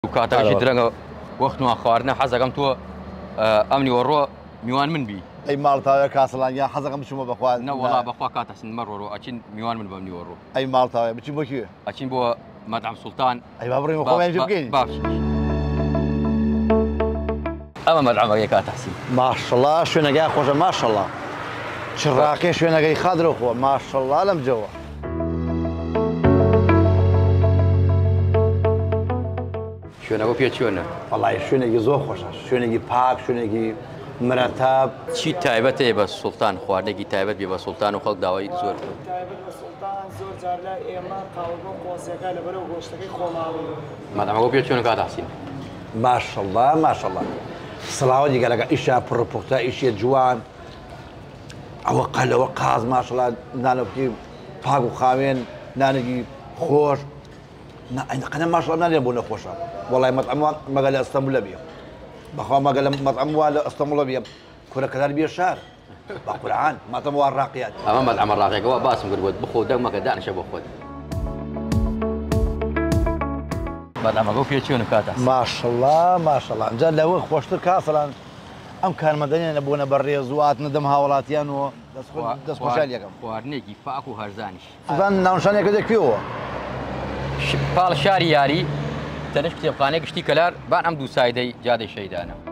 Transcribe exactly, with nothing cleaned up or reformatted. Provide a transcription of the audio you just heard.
وكاتەکەشی درەنگە وەختمان خواردنە حەزەکەم تۆ ئەمنی وەڕۆ میوان من بی ئەی ماڵتاوە کاسەڵان یا حەزەکەم بچمە بەخوا نەوەڵا بەخوا کاتەسن مەڕۆ ئەچین میوان من بەمنی وەڕۆ ئەی ماڵتاوە بچین بۆ کوێ ئەچین بۆ مەدعەم سوڵتان ئەی با بڕێمە خۆیان بکەین باش ئەمە مەدعەمەکەی کاتەحسین ماشەڵڵا شوێنەکەی خۆشە ماشەڵڵا چڕاقی شوێنەکەی خادرە خۆ ماشەڵڵا لەم جەوە شوێنەکە پێ چۆنە؟ وەڵای شوێنێکی زۆر خۆشە شوێنێکی پاک شوێنێکی مرەتاب چی تایبەت هەیە بە سوڵتان خواردنێکی تایبەت بێ بە سوڵتان و خەڵک داوای زۆر تایبەت بە سوڵتان زۆر جار لای ئێمە قاوەگە قۆسیەکە لەبەرەوە گۆشتەکەی خۆماڵی مەدعەمەکە پێ چۆنە کاتەحسین؟ ماشەڵڵا ماشەڵڵا سڵاوە دیگەلەکە ئیشا پڕپوختە ئیشیە جوان ئەوە قەلەوە قاز ماشەڵڵا نانەکی پاک و خاوێن نانێکی خۆش قەنە ماشەڵڵا نانێ بۆ نەخۆشە وەڵای مەطعەموان مەگە لە ئەستەمبولە بێ بەخوا مەگە لە مەطعەموان لە ئەستەمبولە بێ کورەکەدار بێ شار بە قورعان ماتەموان ڕاقیات ئەمە مەدعەمە ڕاقیەکەەوە باسم کردووە بخۆ دەنگمەکە دانیشە بۆ خۆت مەدعەمەکە پێ چۆنە کاتەحسین؟ ماشەڵڵا ماشەڵڵا ئەمجا لەوە خۆشتر کاسەڵان ئەم کارمەدەنیانە بوونە بە ڕێزوات نەدەم هاوڵاتیانەوە دەستخۆشیان یەکەم خواردنێکی پاک و هەرزانیش زان ناونشانێکە دەکوێەوە پاڵ شاری یاری تەنش کتێبخانەی گشتی کەلار بان ئەم دوو سایدەی جادەی شەیدانە